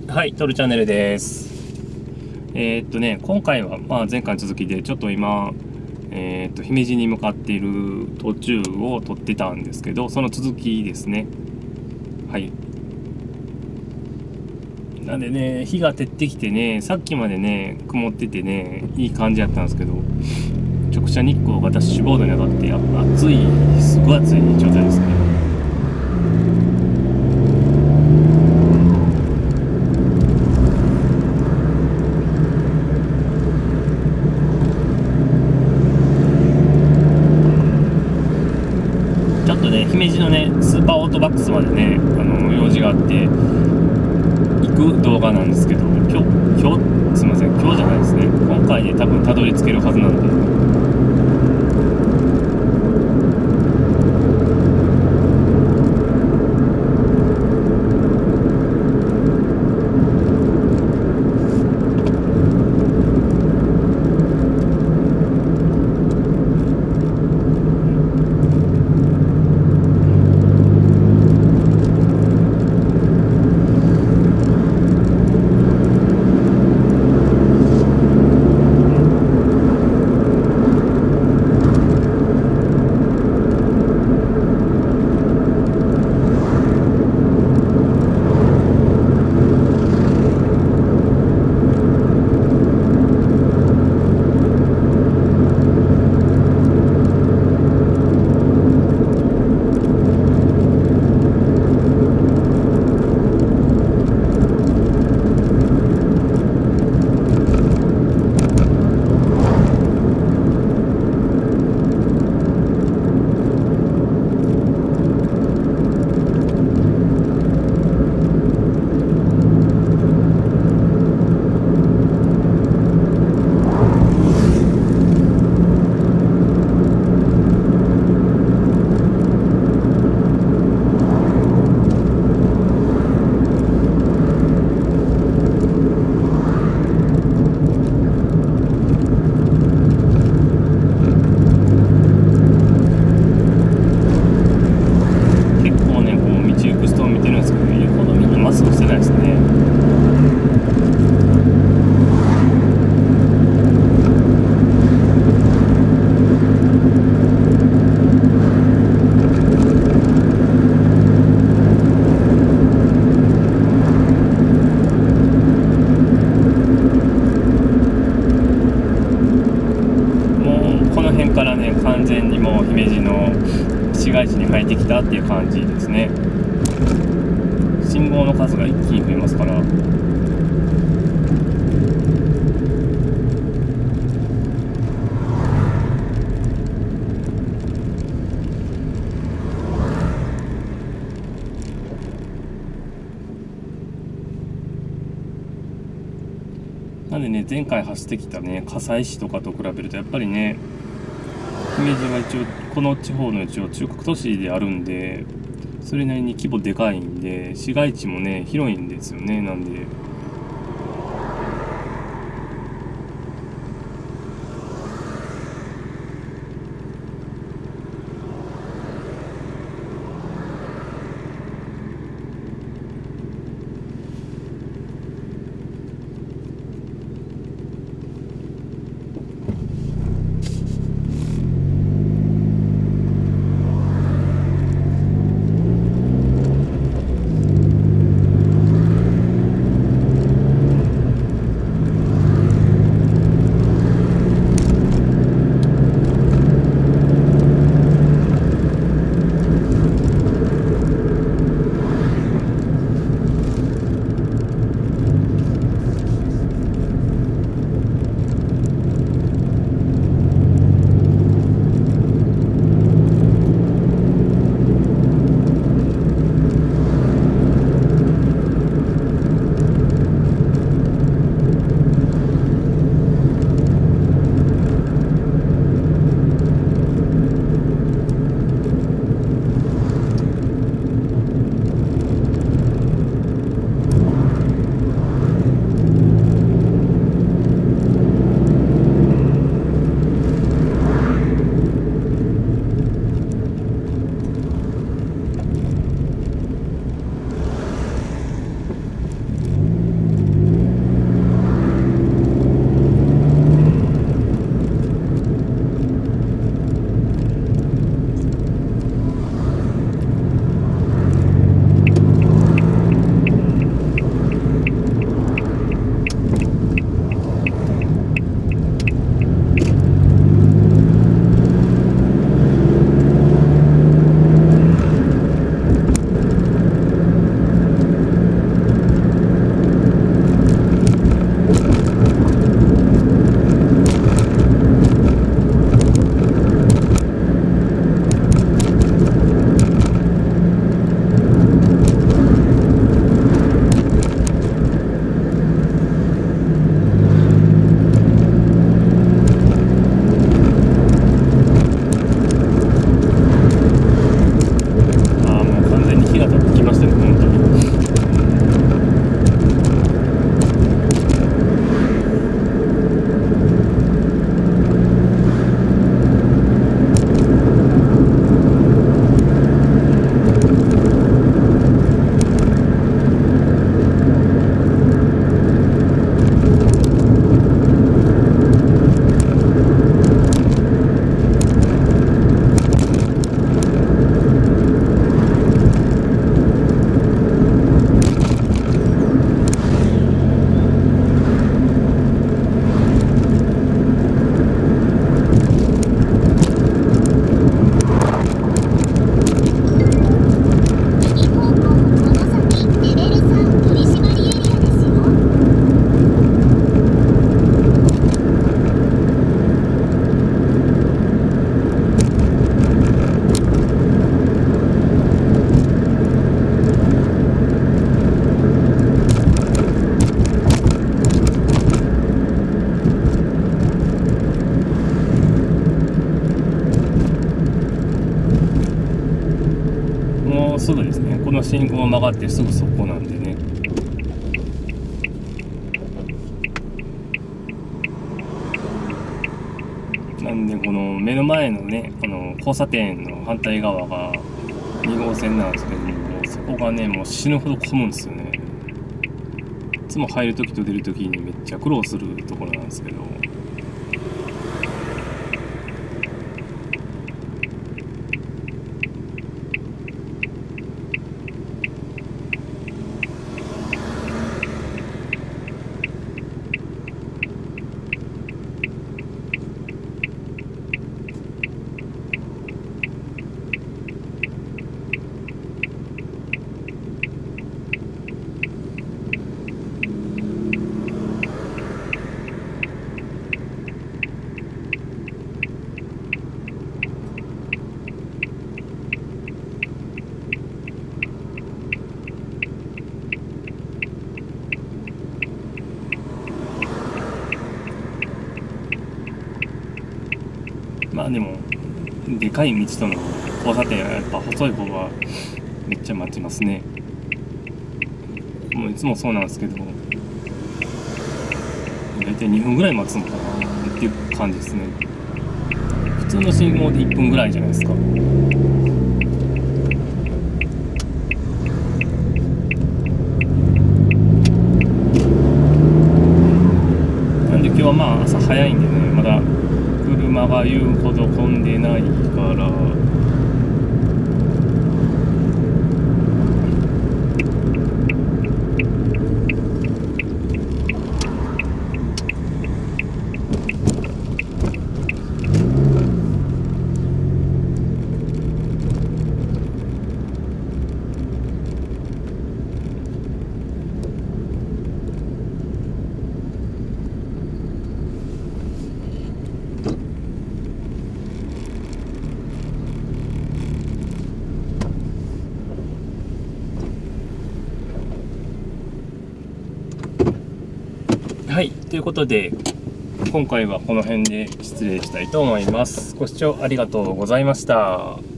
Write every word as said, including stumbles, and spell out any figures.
はい、トルチャンネルです。えー、っとね、今回は、まあ、前回の続きで、ちょっと今、えー、っと、姫路に向かっている途中を撮ってたんですけど、その続きですね。はい。なんでね、日が照ってきてね、さっきまでね、曇っててね、いい感じやったんですけど、直射日光がダッシュボードに当たって、やっぱ暑い、すごい暑い状態ですね。ちょっとね、姫路のね、スーパーオートバックスまでね、あの、用事があって、行く動画なんですけど、今日、今日、すいません、今日じゃないですね。今回で多分たどり着けるはずなんで。からね、完全にもう姫路の市街地に入ってきたっていう感じですね。信号の数が一気に増えますから。なんでね、前回走ってきたね、葛西市とかと比べるとやっぱりね、姫路は一応この地方の一応中核都市であるんで、それなりに規模でかいんで、市街地もね広いんですよね。なんで信号を曲がってすぐそこなんでね。なんでこの目の前のね、あの交差点の反対側がに号線なんですけども、そこがねもう死ぬほど混むんですよね。いつも入るときと出るときにめっちゃ苦労するところなんですけど、まあでもでかい道との交差点はやっぱ細い方がめっちゃ待ちますね。もういつもそうなんですけど、大体にふんぐらい待つのかなっていう感じですね。普通の信号でいっぷんぐらいじゃないですか。なんで今日はまあ朝早いんでね、まだ車が言うほど混んでないから、はい、ということで今回はこの辺で失礼したいと思います。ご視聴ありがとうございました。